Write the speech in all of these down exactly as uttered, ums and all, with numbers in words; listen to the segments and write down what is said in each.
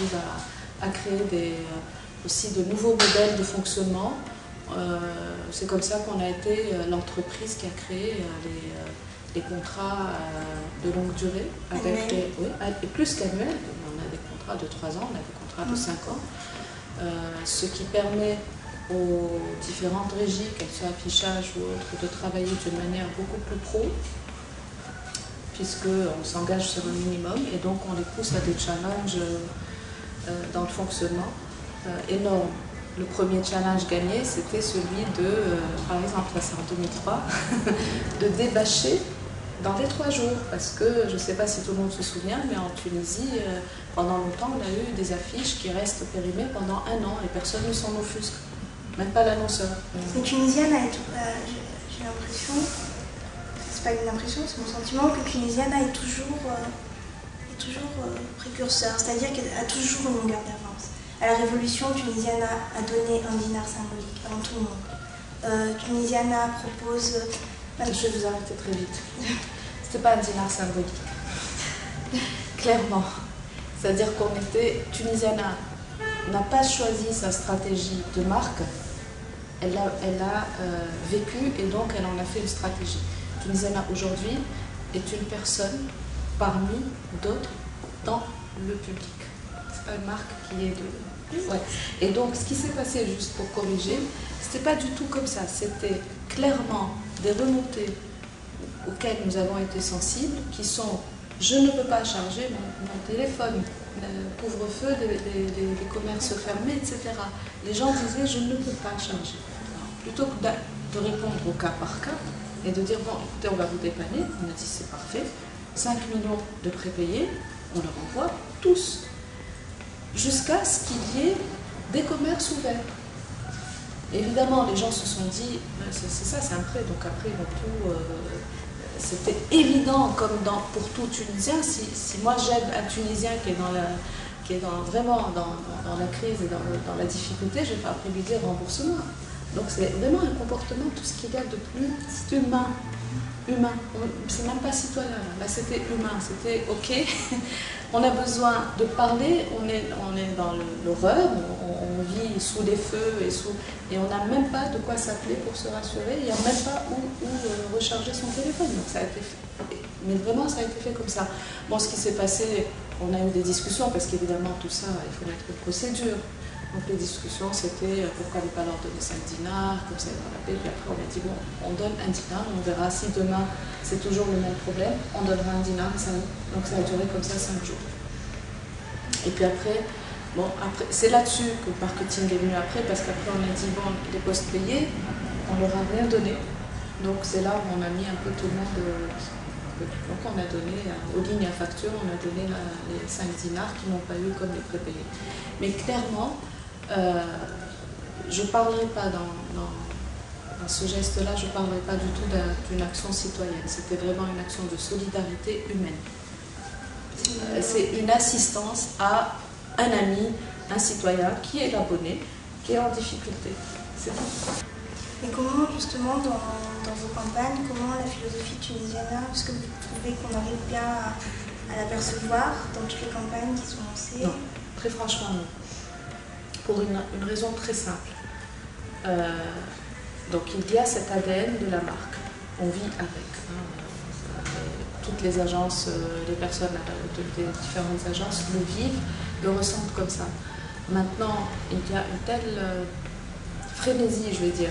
arrive à, à créer des, aussi de nouveaux modèles de fonctionnement. Euh, c'est comme ça qu'on a été l'entreprise qui a créé les, les contrats de longue durée, avec les, oui, et plus qu'annuels. On a des contrats de trois ans, on a des contrats de cinq ans, euh, ce qui permet aux différentes régies, qu'elles soient affichage ou autres, de travailler d'une manière beaucoup plus pro, puisqu'on s'engage sur un minimum et donc on les pousse à des challenges euh, dans le fonctionnement euh, énormes. Le premier challenge gagné, c'était celui de, euh, par exemple, ça c'est en deux mille trois, de débâcher dans les trois jours, parce que je ne sais pas si tout le monde se souvient, mais en Tunisie, euh, pendant longtemps, on a eu des affiches qui restent périmées pendant un an et personne ne s'en offusque. Même pas l'annonceur. Les Tunisiennes, euh, j'ai l'impression, c'est pas une impression, c'est mon sentiment, que Tunisiana est toujours, euh, est toujours euh, précurseur, c'est-à-dire qu'elle a toujours une longueur d'avance. À la Révolution, Tunisiana a donné un dinar symbolique avant tout le monde. Euh, Tunisiana propose... Euh, Je vais vous arrêter très vite. C'était pas un dinar symbolique. Clairement. C'est-à-dire qu'on était... Tunisiana n'a pas choisi sa stratégie de marque. Elle a, elle a euh, vécu et donc elle en a fait une stratégie. Tunisiana aujourd'hui est une personne parmi d'autres dans le public. C'est pas une marque qui est de... Ouais. Et donc ce qui s'est passé, juste pour corriger, c'était pas du tout comme ça. C'était clairement des remontées auxquelles nous avons été sensibles, qui sont je ne peux pas charger mon, mon téléphone, le couvre-feu, les, les, les, les commerces fermés, et cetera. Les gens disaient je ne peux pas charger. Alors, plutôt que de répondre au cas par cas et de dire bon écoutez on va vous dépanner, on a dit c'est parfait, cinq millions de prépayés, on leur envoie tous, jusqu'à ce qu'il y ait des commerces ouverts. Évidemment les gens se sont dit c'est ça, c'est un prêt, donc après ils vont tout... Euh, c'était évident, comme dans, pour tout Tunisien, si, si moi j'aide un Tunisien qui est, dans la, qui est dans, vraiment dans, dans, dans la crise et dans, le, dans la difficulté, je ne vais pas après lui dire rembourse-moi. Donc c'est vraiment un comportement, tout ce qu'il y a de plus humain. Humain. C'est même pas citoyen, là, là c'était humain, c'était ok, on a besoin de parler, on est, on est dans l'horreur, on, on vit sous les feux et, sous, et on n'a même pas de quoi s'appeler pour se rassurer, il n'y a même pas où, où euh, recharger son téléphone, donc ça a été fait. Mais vraiment ça a été fait comme ça. Bon, ce qui s'est passé, on a eu des discussions, parce qu'évidemment tout ça, il faut mettre une procédure. Donc les discussions, c'était pourquoi ne pas leur donner cinq dinars, comme ça ils vont la paix. Puis après on a dit bon, on donne un dinar, on verra si demain c'est toujours le même problème, on donnera un dinar, ça, donc ça a duré comme ça cinq jours. Et puis après, bon, après c'est là-dessus que le marketing est venu après, parce qu'après on a dit bon, les postes payés, on leur a rien donné. Donc c'est là où on a mis un peu tout le monde. Donc on a donné aux lignes à facture, on a donné les cinq dinars qui n'ont pas eu comme les prépayés. Mais clairement, Euh, je ne parlerai pas dans, dans, dans ce geste-là, je ne parlerai pas du tout d'une action citoyenne. C'était vraiment une action de solidarité humaine. Euh, C'est une assistance à un ami, un citoyen qui est l'abonné, qui est en difficulté. C'est tout. Et comment justement dans, dans vos campagnes, comment la philosophie tunisienne, est-ce que vous trouvez qu'on arrive bien à, à l'apercevoir dans toutes les campagnes qui sont lancées? Non, très franchement non. Pour une, une raison très simple. Euh, donc il y a cet A D N de la marque. On vit avec. Hein, toutes les agences, les personnes des différentes agences le vivent, le ressentent comme ça. Maintenant, il y a une telle euh, frénésie, je vais dire,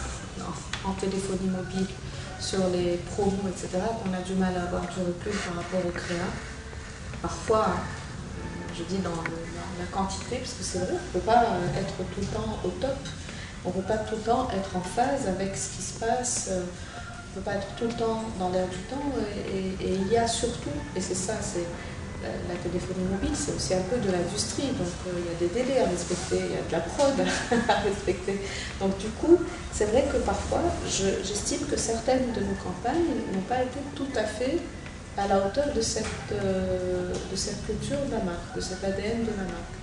en, en téléphonie mobile, sur les promos, et cetera, qu'on a du mal à avoir du recul par rapport au créa. Parfois, je dis dans, le, dans la quantité, parce que c'est vrai, on ne peut pas être tout le temps au top, on ne peut pas tout le temps être en phase avec ce qui se passe, on ne peut pas être tout le temps dans l'air du temps, et, et, et il y a surtout, et c'est ça, c'est la, la téléphonie mobile, c'est aussi un peu de l'industrie, donc euh, il y a des délais à respecter, il y a de la prod à respecter. Donc du coup, c'est vrai que parfois, j'estime que certaines de nos campagnes n'ont pas été tout à fait à la hauteur de cette, euh, de cette culture de la marque, de cet A D N de la marque.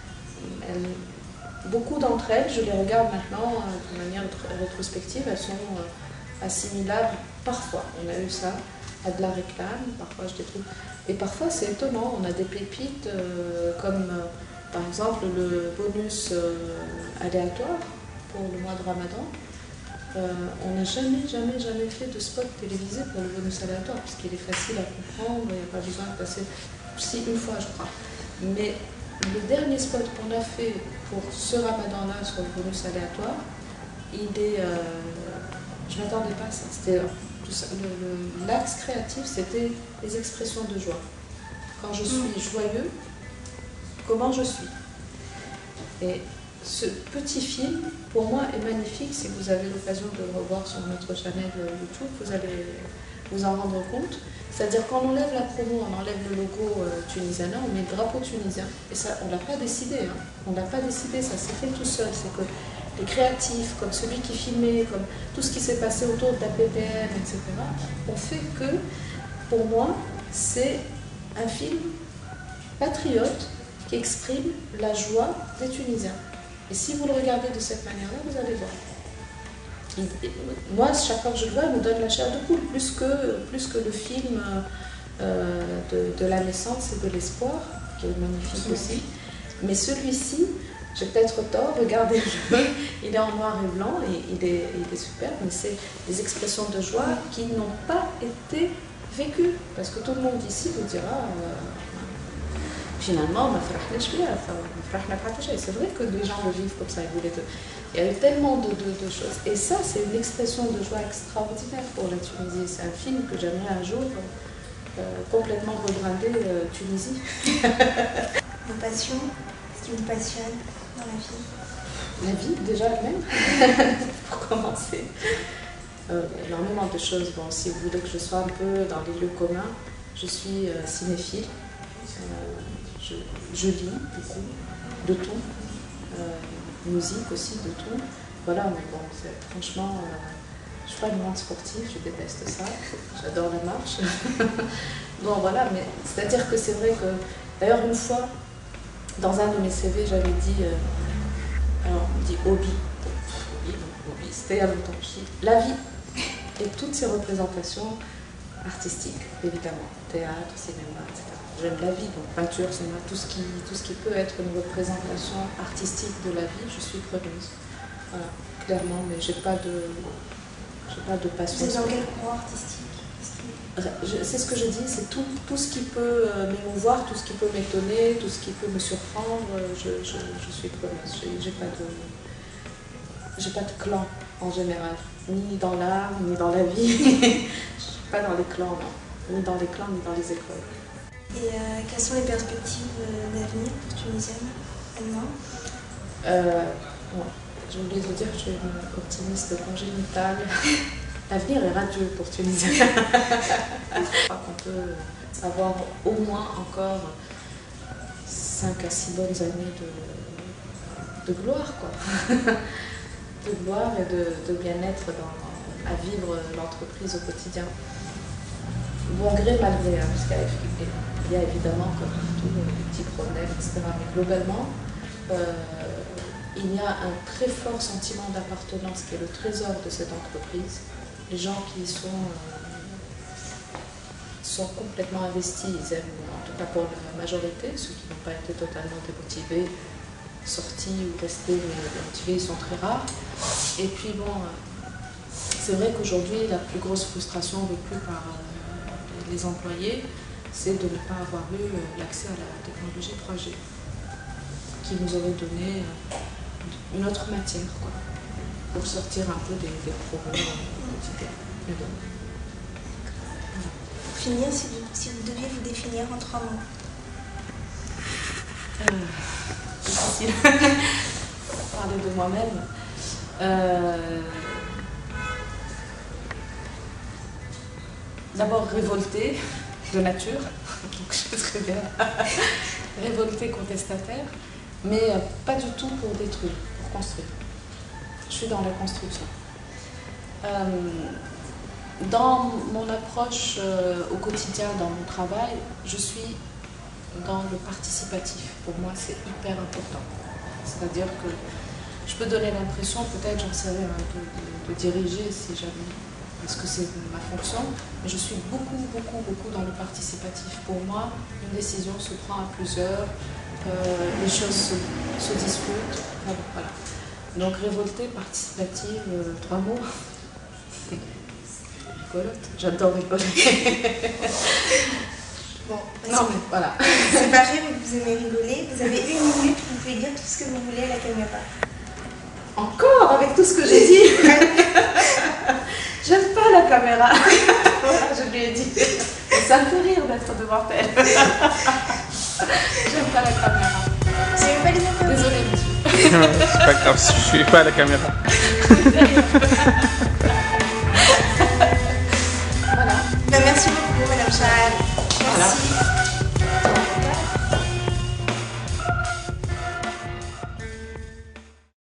Elle, beaucoup d'entre elles, je les regarde maintenant euh, de manière rétrospective, elles sont euh, assimilables parfois. On a eu ça à de la réclame, parfois je les trouve. Et parfois c'est étonnant, on a des pépites euh, comme Par exemple, le bonus euh, aléatoire pour le mois de Ramadan, euh, on n'a jamais, jamais, jamais fait de spot télévisé pour le bonus aléatoire, puisqu'il est facile à comprendre, il n'y a pas besoin de passer, si une fois je crois. Mais le dernier spot qu'on a fait pour ce Ramadan-là sur le bonus aléatoire, il est, euh, je ne m'attendais pas à ça. C'était l'axe créatif, c'était les expressions de joie. Quand je suis joyeux, comment je suis. Et ce petit film, pour moi, est magnifique. Si vous avez l'occasion de le revoir sur notre chaîne YouTube, vous allez vous en rendre compte. C'est-à-dire quand on enlève la promo, on enlève le logo euh, tunisien, on met le drapeau tunisien. Et ça, on ne l'a pas décidé. Hein. On ne l'a pas décidé, ça s'est fait tout seul. C'est que les créatifs, comme celui qui filmait, comme tout ce qui s'est passé autour de la P P M, et cetera, ont fait que, pour moi, c'est un film patriote qui exprime la joie des Tunisiens. Et si vous le regardez de cette manière-là, vous allez voir. Et moi, chaque fois que je le vois, il me donne la chair de poule, plus que, plus que le film euh, de, de la naissance et de l'espoir, qui est magnifique aussi. Mais celui-ci, j'ai peut-être tort, regardez-le, il est en noir et blanc et il est, il est super, mais c'est des expressions de joie qui n'ont pas été vécues. Parce que tout le monde ici vous dira, euh, finalement, c'est vrai que les gens le vivent comme ça. Il y a eu tellement de, de, de choses. Et ça, c'est une expression de joie extraordinaire pour la Tunisie. C'est un film que j'aimerais un jour euh, complètement rebrander euh, Tunisie. Vos passions, ce qui vous passionne dans la vie? La vie, déjà elle-même, pour commencer. Euh, énormément de choses. Bon, si vous voulez que je sois un peu dans les lieux communs, je suis euh, cinéphile. Euh, je, je lis beaucoup, de tout. Euh, musique aussi, de tout. Voilà, mais bon, franchement, euh, je ne suis pas une grande sportive, je déteste ça. J'adore la marche. Bon, voilà, mais c'est-à-dire que c'est vrai que, d'ailleurs, une fois, dans un de mes C V, j'avais dit, euh, alors on dit hobby, hobby, c'était il y a longtemps, la vie et toutes ses représentations artistiques, évidemment, théâtre, cinéma, et cetera. J'aime la vie, donc peinture, cinéma, tout ce, qui, tout ce qui peut être une représentation artistique de la vie, je suis preneuse. Voilà, clairement, mais j'ai pas de, j'ai pas de passion. Vous êtes dans quel courant artistique? C'est ce que je dis, c'est tout, tout ce qui peut m'émouvoir, tout ce qui peut m'étonner, tout ce qui peut me surprendre, je, je, je suis preneuse. J'ai pas de, j'ai pas de clan en général, ni dans l'art, ni dans la vie. Je suis pas dans les clans, non. Ni dans les clans, ni dans les écoles. Et euh, quelles sont les perspectives d'avenir pour Tunisienne maintenant? euh, bon, J'ai oublié de vous dire que je suis une optimiste congénitale. L'avenir est radieux pour Tunisienne. Je crois qu'on peut avoir au moins encore cinq à six bonnes années de, de gloire, quoi. De gloire et de, de bien-être à vivre l'entreprise au quotidien. Bon gré, mal gré, hein, parce qu'il y a évidemment, comme tout, des petits problèmes, et cetera. Mais globalement, euh, il y a un très fort sentiment d'appartenance qui est le trésor de cette entreprise. Les gens qui y sont, euh, sont complètement investis, ils aiment, en tout cas pour la majorité, ceux qui n'ont pas été totalement démotivés, sortis ou restés motivés, ils sont très rares. Et puis bon, c'est vrai qu'aujourd'hui, la plus grosse frustration vécue par euh, les employés, c'est de ne pas avoir eu l'accès à la technologie trois G, qui nous aurait donné une autre matière, quoi, pour sortir un peu des, des problèmes quotidiens. Pour finir, si vous, si vous deviez vous définir en trois mots. Euh, difficile. Parler de moi-même. Euh, D'abord révoltée de nature, donc je serais bien révoltée, contestataire, mais pas du tout pour détruire, pour construire. Je suis dans la construction. Euh, dans mon approche euh, au quotidien, dans mon travail, je suis dans le participatif. Pour moi, c'est hyper important. C'est-à-dire que je peux donner l'impression, peut-être, j'en sais rien, de, de, de diriger si jamais, parce que c'est ma fonction, mais je suis beaucoup, beaucoup, beaucoup dans le participatif. Pour moi, une décision se prend à plusieurs, euh, les choses se, se discutent. Enfin, voilà. Donc révoltée, participative, euh, trois mots. Rigolote, j'adore rigoler. Bon, non mais voilà. C'est pareil, vous aimez rigoler. Vous avez une minute, vous pouvez dire tout ce que vous voulez à la caméra. Encore avec tout ce que j'ai dit. J'aime pas la caméra. Voilà, je lui ai dit. Ça me fait rire d'être devant elle. J'aime pas la caméra. J'aime pas les interviews. Désolée, monsieur. C'est pas grave, je suis pas à la caméra.